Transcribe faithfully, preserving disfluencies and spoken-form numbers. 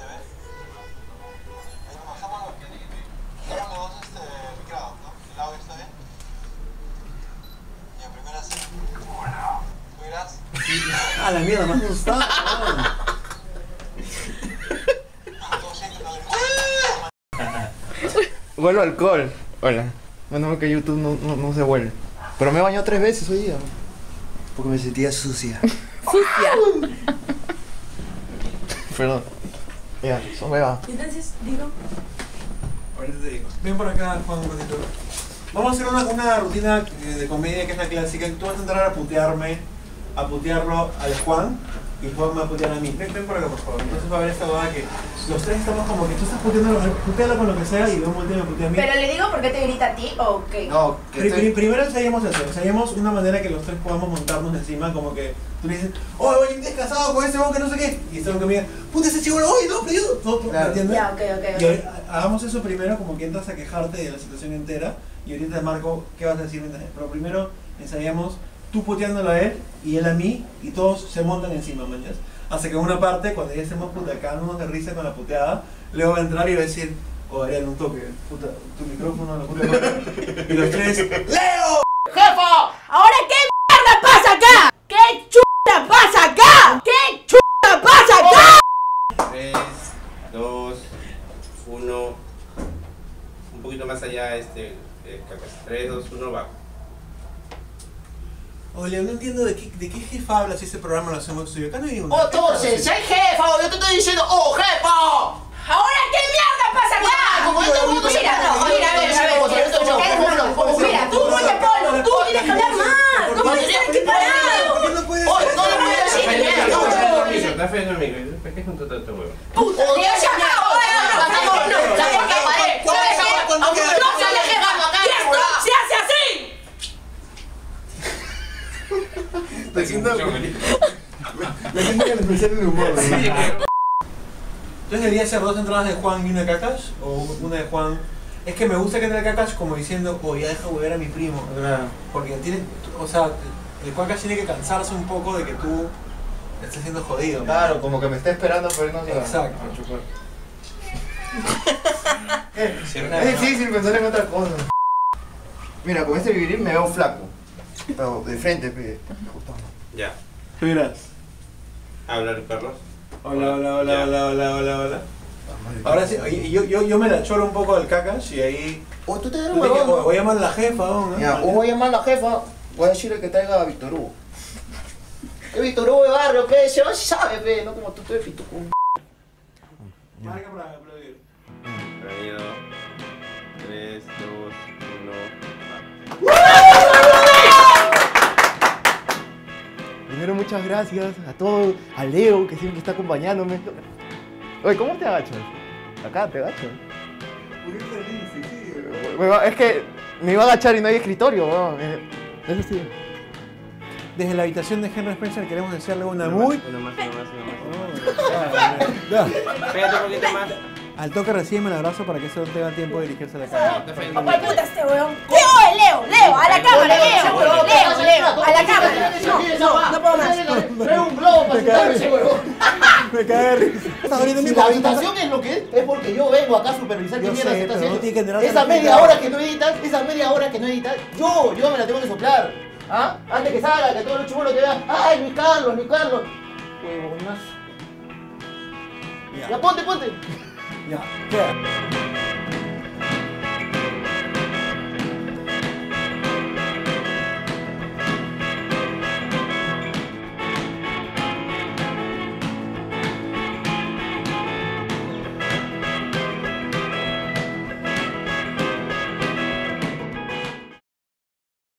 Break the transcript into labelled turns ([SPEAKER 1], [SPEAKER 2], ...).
[SPEAKER 1] ve. Ahí nomás, estamos los dos este, micrados, ¿no? ¿El audio está bien? Ya, primera sí. Hola. ¿Tú irás?
[SPEAKER 2] Ah, la mierda, me has gustado.
[SPEAKER 3] Vuelvo alcohol. Hola. Bueno, que YouTube no, no, no se vuelve. Pero me he bañado tres veces hoy día. Porque me sentía sucia.
[SPEAKER 4] Sucia.
[SPEAKER 3] Perdón. Ya, eso me va.
[SPEAKER 4] Entonces, digo.
[SPEAKER 2] Ahorita te digo. Ven por acá, Juan, un ratito. Vamos a hacer una, una rutina de comedia que es la clásica. Tú vas a entrar a putearme, a putearlo al Juan, y Juan me va a putear a mí. Ven, ven por acá, por favor. Entonces va a haber esta boda que los tres estamos como que tú estás puteando, putealo con lo que sea y luego voltea y me putea a mí.
[SPEAKER 4] ¿Pero le digo por qué te grita a ti o qué?
[SPEAKER 3] No, que
[SPEAKER 2] Pri-
[SPEAKER 3] estoy...
[SPEAKER 2] pri- primero ensayemos eso, ensayemos una manera que los tres podamos montarnos encima, como que tú le dices, oye, oye, ¿estás casado con ese hombre que no sé qué? Y este hombre que me diga, puta, ese chico, oye, no, pero yo, no, ¿me
[SPEAKER 3] Claro.
[SPEAKER 2] entiendes?
[SPEAKER 4] Ya, ok, ok, ok.
[SPEAKER 2] Y ahora, hagamos eso primero, como que entras a quejarte de la situación entera, y ahorita Marco, ¿qué vas a decir? Pero primero ensayamos tú puteándolo a él y él a mí, y todos se montan encima, mañas. Hasta que en una parte, cuando ya estemos puta cagándonos de risa con la puteada, Leo va a entrar y va a decir, oh, Ariel, un toque, puta, tu micrófono, la puta madre. Y los tres, ¡Leo!
[SPEAKER 4] ¡Jefa! ¿Ahora qué mierda pasa acá? ¿Qué chuta pasa acá? ¿Qué chuta pasa acá?
[SPEAKER 5] tres, dos, uno. Un poquito más allá, este. Eh, tres, dos, uno, va.
[SPEAKER 2] Oye, no entiendo de qué, de qué jefa hablas si este programa lo hacemos tuyo. Acá no hay una.
[SPEAKER 6] ¡Oh, entonces! ¡Soy jefa! ¡Yo te estoy diciendo! ¡Oh, jefa!
[SPEAKER 4] ¿Ahora qué mierda pasa acá?
[SPEAKER 6] Como este mundo se
[SPEAKER 4] Mira, no, mira, a ver, a ver, mira, tú ponte polo, tú tienes que hablar más, no puedes estar aquí parado.
[SPEAKER 2] ¿Por qué no puedes?
[SPEAKER 6] ¡Oh, no lo puedo decir!
[SPEAKER 5] Está feo el micro. ¿Por qué es un toto de huevo?
[SPEAKER 4] Puta, Dios, ya acabó,
[SPEAKER 6] ¡La tengo! ¡La tengo que pared! ¡No se le jefa acá!
[SPEAKER 4] y esto se hace así.
[SPEAKER 3] Estoy siendo... Me siento que el especial es el humor.
[SPEAKER 2] Entonces debería ser dos entradas de Juan y una de Cacas, o una de Juan. Es que me gusta que entre Cacas como diciendo, oh, ya deja volver a mi primo.
[SPEAKER 3] Claro.
[SPEAKER 2] Porque tiene, o sea, el Cacas tiene que cansarse un poco de que tú estés siendo jodido. ¿no?
[SPEAKER 3] Claro, como que me está esperando, pero no se va.
[SPEAKER 2] Exacto.
[SPEAKER 3] a chupar. Es difícil pensar en otra cosa. Mira, con este vivirín me veo flaco. Pero de frente, pe.
[SPEAKER 5] Ya.
[SPEAKER 2] Tú dirás.
[SPEAKER 5] Hablar, Carlos.
[SPEAKER 2] Hola, hola, hola,
[SPEAKER 5] Ya.
[SPEAKER 2] hola, hola, hola, hola. Ahora sí, oye, yo, yo, yo me la choro un poco al Cacas y ahí.
[SPEAKER 3] O tú te das
[SPEAKER 2] Tú
[SPEAKER 3] un
[SPEAKER 2] tienes que-
[SPEAKER 3] huevón.
[SPEAKER 2] voy a llamar a la jefa, ¿no?
[SPEAKER 3] Ya, o voy a llamar a la jefa. Voy a decirle que traiga a Víctor Hugo. ¿Qué Víctor Hugo de barrio? ¿Qué? Se va, se sabe, pe. No como tú, tú de pituco.
[SPEAKER 2] Marca para aplaudir.
[SPEAKER 5] Bienvenido. tres, dos, uno,
[SPEAKER 3] Primero, muchas gracias a todos, a Leo, que siempre está acompañándome. Oye, ¿cómo te agachas? Acá te agachas. Huevón, es que me iba a agachar y no hay escritorio, weón. Eh, Eso sí.
[SPEAKER 2] Desde la habitación de Henry Spencer queremos desearle una
[SPEAKER 5] uno.
[SPEAKER 2] muy.
[SPEAKER 5] Uno más, uno más, uno más.
[SPEAKER 2] Ya.
[SPEAKER 5] Pégate un poquito más.
[SPEAKER 2] Al toque recibe el abrazo para que eso tenga tiempo de dirigirse a la cámara.
[SPEAKER 5] Está feo.
[SPEAKER 4] Papá, puta este weón. Leo, Leo, Leo, a la cámara, Leo, Leo, Leo, a la cámara. No, no, no puedo más.
[SPEAKER 6] Trae un globo para sentarme ese huevón.
[SPEAKER 2] Me cae de risa. Estás abriendo mi
[SPEAKER 6] Si la habitación es lo que es, es porque yo vengo acá a supervisar qué
[SPEAKER 2] Yo
[SPEAKER 6] mierda
[SPEAKER 2] sé,
[SPEAKER 6] se está
[SPEAKER 2] pero no
[SPEAKER 6] haciendo.
[SPEAKER 2] tiene que enterar
[SPEAKER 6] Esa
[SPEAKER 2] la gente.
[SPEAKER 6] media hora que no editas, esa media hora que no editas, yo, yo me la tengo que soplar. ¿Ah? Antes que salga, que todos los chubolos te vean, ¡ay, Luis Carlos, Luis Carlos! Huevonazo.
[SPEAKER 2] Ya,
[SPEAKER 6] Ya ponte, ponte.
[SPEAKER 2] ya. Queda.